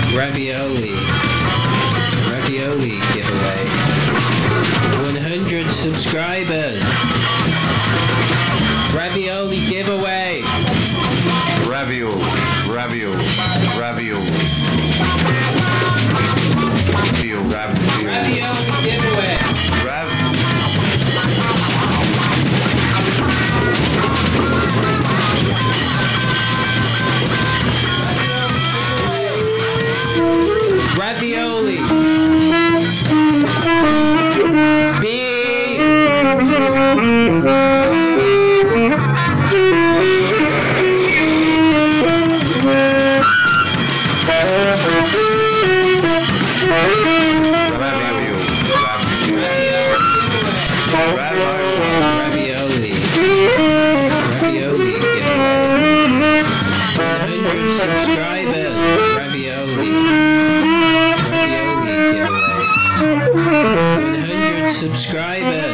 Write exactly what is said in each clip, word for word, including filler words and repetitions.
Ravioli. Ravioli giveaway. one hundred subscribers. Ravioli giveaway. Ravioli. Ravioli. Ravioli. Ravioli. Ravioli giveaway. Rav. Ravioli. Ravioli. Ravioli giveaway. one hundred subscribers. Ravioli. Ravioli giveaway. one hundred subscribers.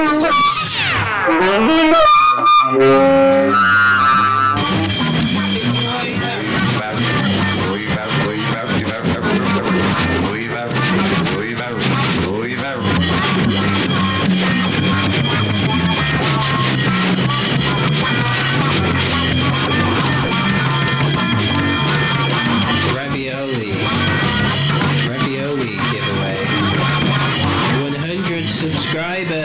Ravioli. Ravioli giveaway. one hundred subscribers.